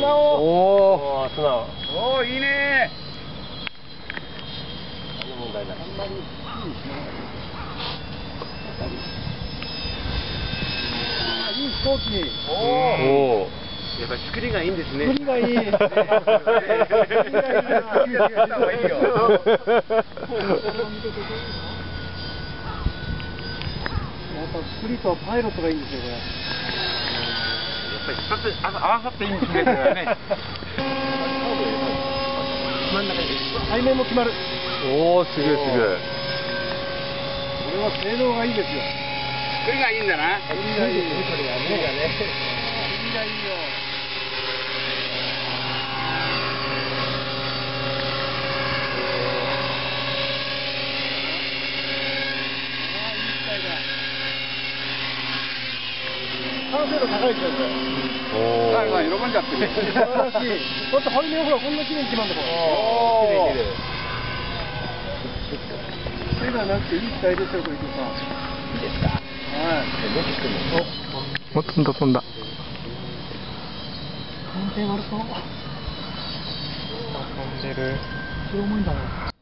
直。 おお、素直。 おお、いいね。 何も問題ない。あんまりいいしいい飛行機。 おお。 やっぱり作りがいいんですね。 作りがいい。 作りがいいな。やった方がいいよ。 やっぱ作りとパイロットがいいんですよ、これ。 やっぱり一発合わさっていいんですね、これはね。真ん中に背面も決まる。おお、すげえすげえ。これは性能がいいですよ。 作りがいいんだな。 作りがいい。作りがね。作りがいいよ。完成度高いですよ、これ。 おお。喜んじゃってる。 素晴らしい。だって背面ほらこんな綺麗に決まるんだもん。 おお。 綺麗綺麗。手がなくていい機体ですよ、これ、伊藤さん。 いいですか。 はい。 お、飛んだ飛んだ。 反転悪そう。 飛んでる。 それ重いんだな。